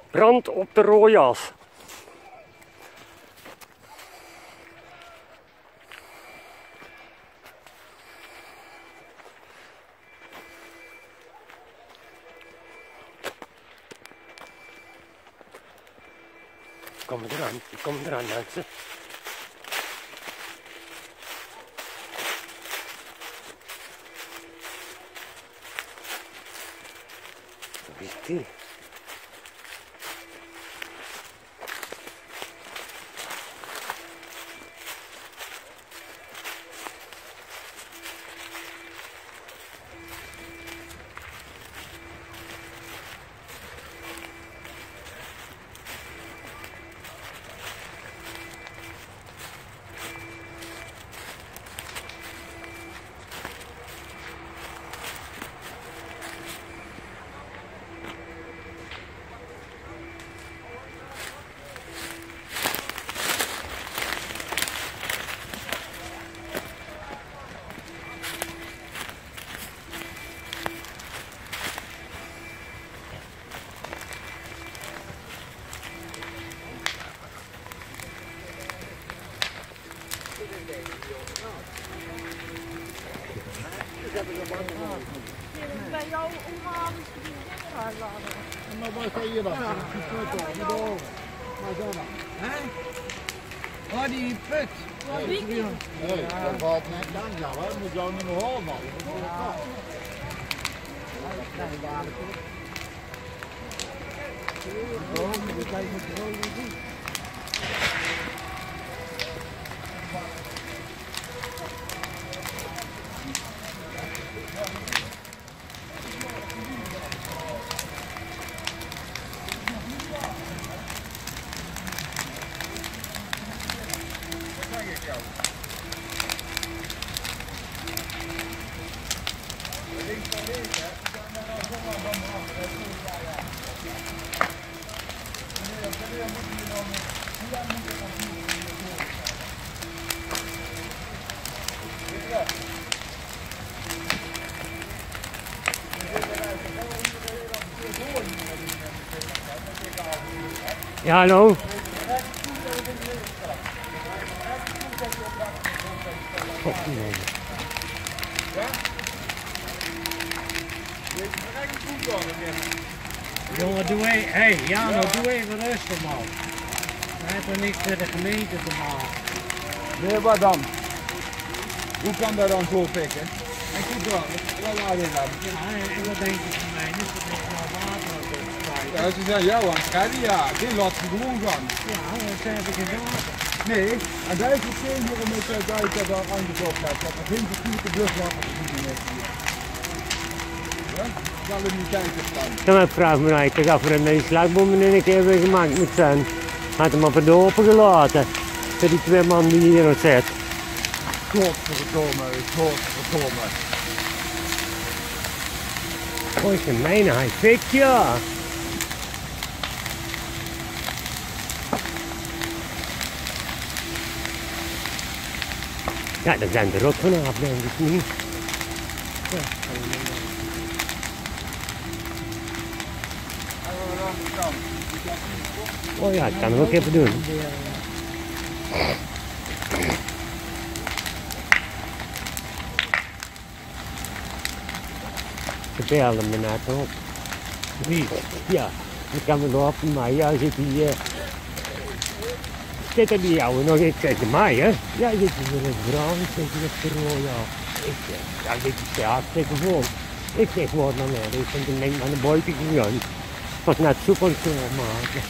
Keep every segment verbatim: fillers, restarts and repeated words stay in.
Brand op de Rooias. Kom eraan, kom eraan mensen. Wie is die? Bij jou omhalen is die gaan laten. Maar waar kan je dat? Ja, hè? Oh, die put. Nee, dat valt net dan, ja, dat moet jou niet meer horen. Ja, hallo. God, nee. Jongen, doe even, hé, hey, Jano, doe even rustig man. Hij heeft er niks met de gemeente te maken. Nee, wat dan? Hoe kan dat dan zo pikken? En goed dan, wat laat je dan? Ja, en wat denk je van mij? Is dat niet nou water op het spijt? Ja, ze zijn jou aan het redden, ja. Dit laat ze gewoon gaan. Ja, dat heb ik in water. Nee, en daar is het geen jongen met dat uit dat daar aangezocht hebt. Dat er geen verkeerde bluswater te zien is hier. Ja? Zal er niet kijken staan. Dan heb ik vraag me uit, ik ga voor een slagboom in een keer weer gemaakt moet zijn. Had hem op het open gelaten. Voor die twee man die hier nog zit. Godverdomme, godverdomme. Oh, is een mijne, hij fikt ja. Ja, daar zijn er ook vanaf, denk ik niet. Ja. Oh ja, ik kan hem ook even doen. Ze belden me net op. Wie? Ja, ik kan me lopen, maar ja, zit die... Uh... Zit er die ouwe nog? Ik zeg, mij hè? Ja, zit je voor een vrouw, ik zeg, dat is de rode, ja. Ik zeg, ja, dit is hartstikke vol. Ik zeg, wat nou meer, ik ben toen denk ik aan de buiten gegaan. Ik was net soep aan het maken.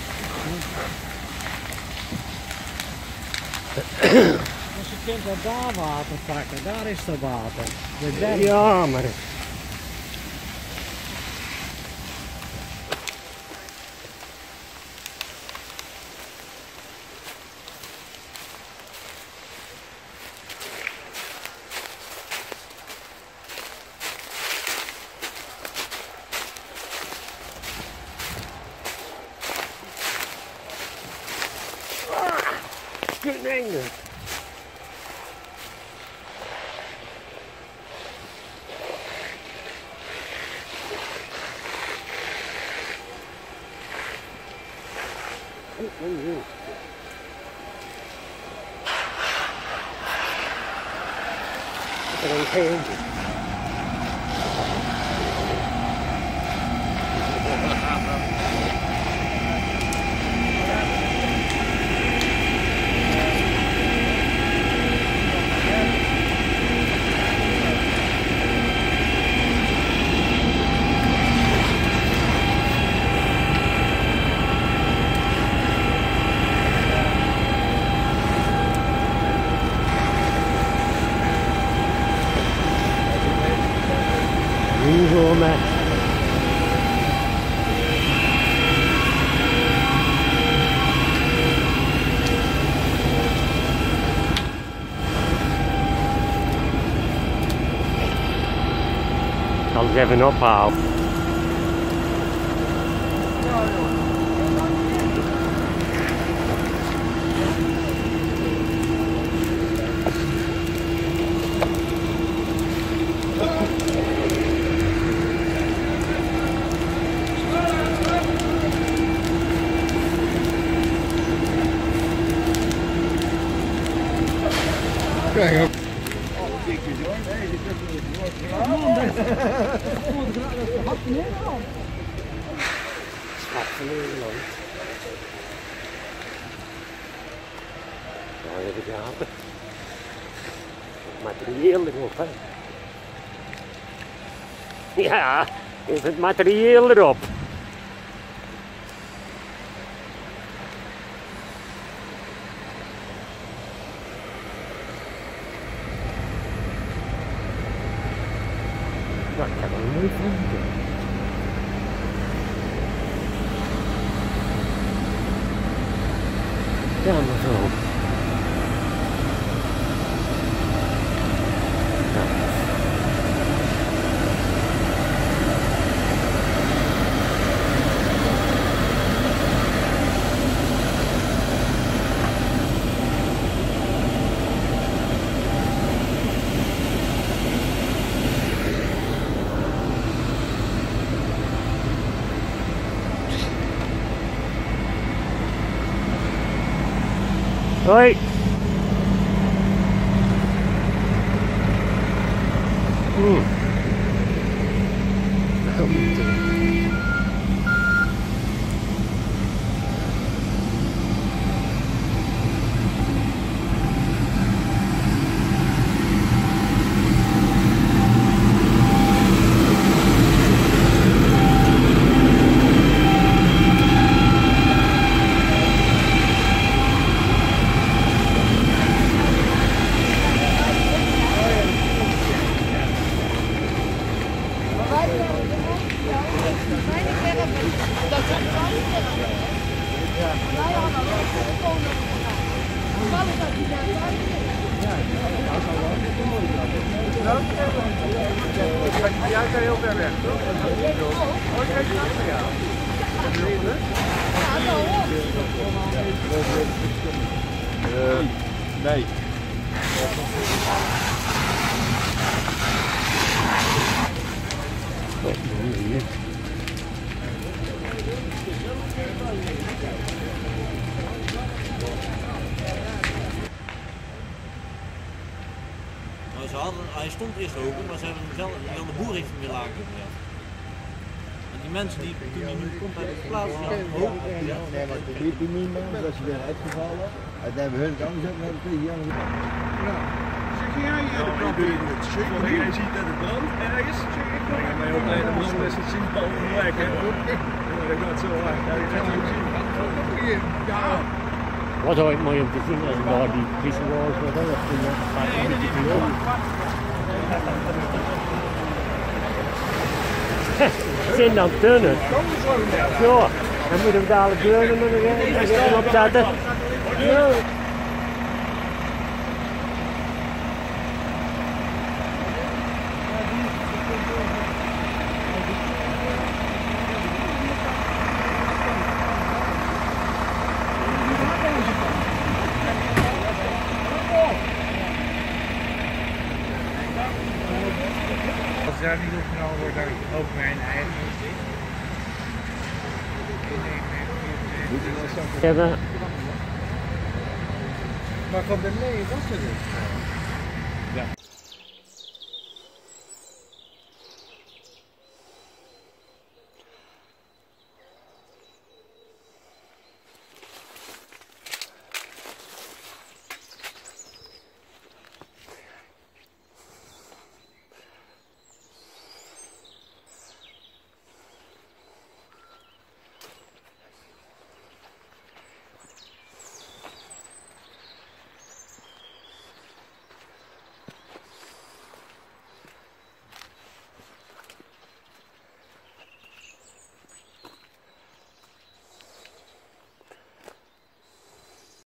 Als je kunt wel daar water pakken, daar is er water. De derde. Ja, maar... Nee. Er is geen. Hoeveel met. Ik zal eens even ophalen. Kijk op. Oh, dikjes hoor. Nee, dit is niet mooi gedaan. Dat had je niet gedaan. Schat van Nederland. Ja, even gaten. Materieel erop, hè. Ja, is het materieel erop. Nou, ik heb er een mooi vondje. Ja, maar zo. Ja. Hoi! Hmm. Jij kan heel ver weg, toch? Oh, kijk eens achter jou. Uh, nee. Nou, ze hadden, hij stond eerst open, maar ze hebben hem zelf, Jan de Boer heeft hem weer lager gezet. En die mensen die toen hij nu komt uit de plaats, die hadden hem hoog gezet. Nee, maar dat weet hij niet meer, dat is weer uitgevallen. En dan hebben we het anders ook naar de twee jaar. Ja. Zeg jij hier de brandweer? Zeker niet. Jij ziet dat het brandt ergens. Ik ben heel blij dat we zo'n mensen zien van de weg hebben. Dat gaat zo hard. Ja, je gaat het zien. Ja. Wat ooit mooi om te zien als daar die visuals worden. Dat vind ik leuk. Zin dan turnen. Zo, dan moeten we dadelijk turnen en dan gaan we opzetten. Ja. Als daar niet opgenomen wordt, dan ook mijn eigen. Moet je wel zo. Ze hebben... Maar van de nee was er dus.